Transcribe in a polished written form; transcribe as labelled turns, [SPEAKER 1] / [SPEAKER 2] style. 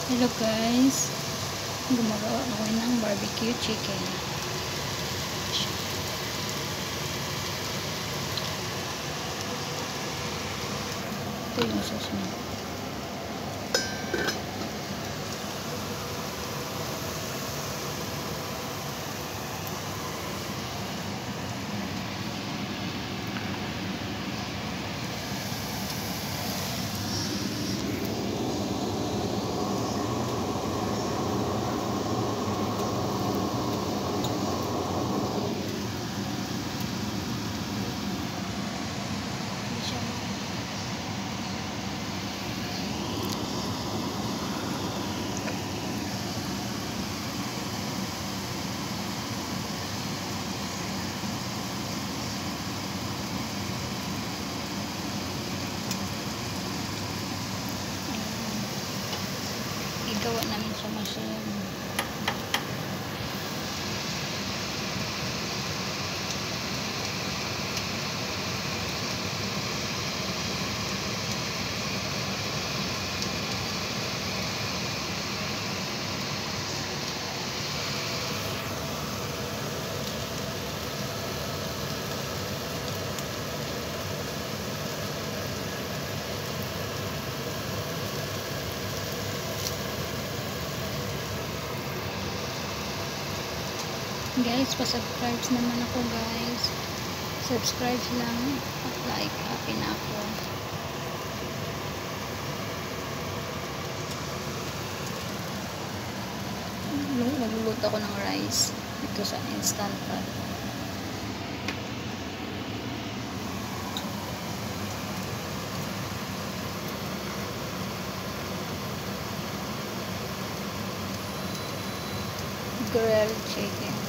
[SPEAKER 1] Hello guys, gumagawa ako ng barbecue chicken. Ito yung sauce niya. Igawa namin sa machine. Guys, pa-subscribe naman ako guys. Subscribe lang at like. Happy na ako. Magluluto ako ng rice dito sa instant pot. Grilled chicken.